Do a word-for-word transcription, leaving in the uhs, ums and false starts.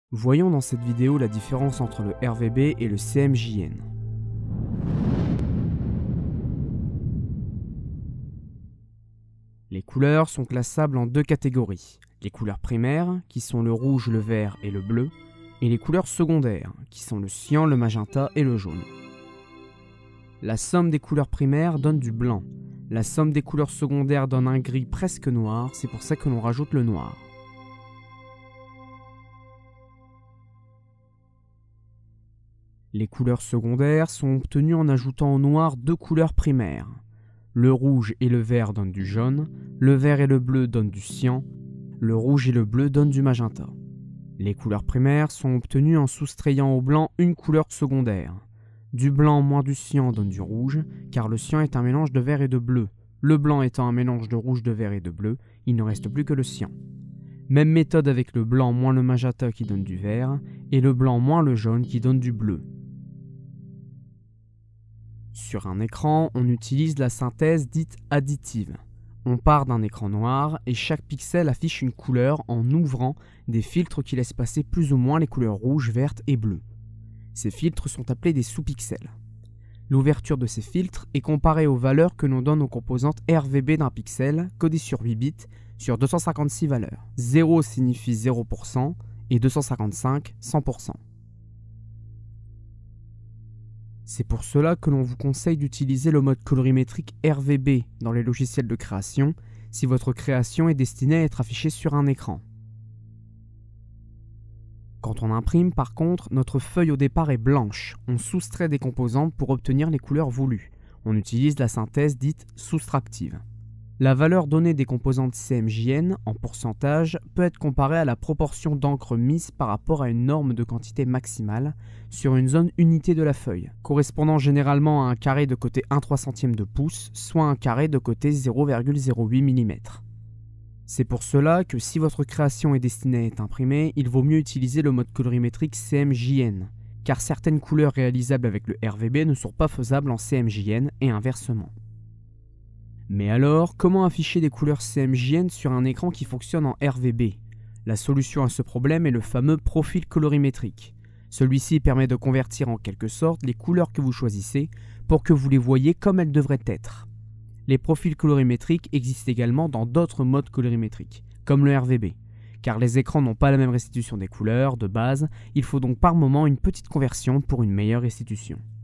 Voyons dans cette vidéo la différence entre le R V B et le C M J N. Les couleurs sont classables en deux catégories. Les couleurs primaires, qui sont le rouge, le vert et le bleu, et les couleurs secondaires, qui sont le cyan, le magenta et le jaune. La somme des couleurs primaires donne du blanc. La somme des couleurs secondaires donne un gris presque noir, c'est pour ça que l'on rajoute le noir. Les couleurs secondaires sont obtenues en ajoutant au noir deux couleurs primaires. Le rouge et le vert donnent du jaune, le vert et le bleu donnent du cyan, le rouge et le bleu donnent du magenta. Les couleurs primaires sont obtenues en soustrayant au blanc une couleur secondaire. Du blanc moins du cyan donne du rouge, car le cyan est un mélange de vert et de bleu. Le blanc étant un mélange de rouge, de vert et de bleu, il ne reste plus que le cyan. Même méthode avec le blanc moins le magenta qui donne du vert, et le blanc moins le jaune qui donne du bleu. Sur un écran, on utilise la synthèse dite additive. On part d'un écran noir et chaque pixel affiche une couleur en ouvrant des filtres qui laissent passer plus ou moins les couleurs rouge, verte et bleue. Ces filtres sont appelés des sous-pixels. L'ouverture de ces filtres est comparée aux valeurs que l'on donne aux composantes R V B d'un pixel codées sur huit bits sur deux cent cinquante-six valeurs. zéro signifie zéro pour cent et deux cent cinquante-cinq cent pour cent. C'est pour cela que l'on vous conseille d'utiliser le mode colorimétrique R V B dans les logiciels de création si votre création est destinée à être affichée sur un écran. Quand on imprime, par contre, notre feuille au départ est blanche. On soustrait des composantes pour obtenir les couleurs voulues. On utilise la synthèse dite soustractive. La valeur donnée des composantes C M J N en pourcentage peut être comparée à la proportion d'encre mise par rapport à une norme de quantité maximale sur une zone unité de la feuille, correspondant généralement à un carré de côté un trois centième de pouce, soit un carré de côté zéro virgule zéro huit millimètres. C'est pour cela que si votre création est destinée à être imprimée, il vaut mieux utiliser le mode colorimétrique C M J N, car certaines couleurs réalisables avec le R V B ne sont pas faisables en C M J N et inversement. Mais alors, comment afficher des couleurs C M J N sur un écran qui fonctionne en R V B? La solution à ce problème est le fameux profil colorimétrique. Celui-ci permet de convertir en quelque sorte les couleurs que vous choisissez pour que vous les voyiez comme elles devraient être. Les profils colorimétriques existent également dans d'autres modes colorimétriques, comme le R V B. Car les écrans n'ont pas la même restitution des couleurs de base, il faut donc par moment une petite conversion pour une meilleure restitution.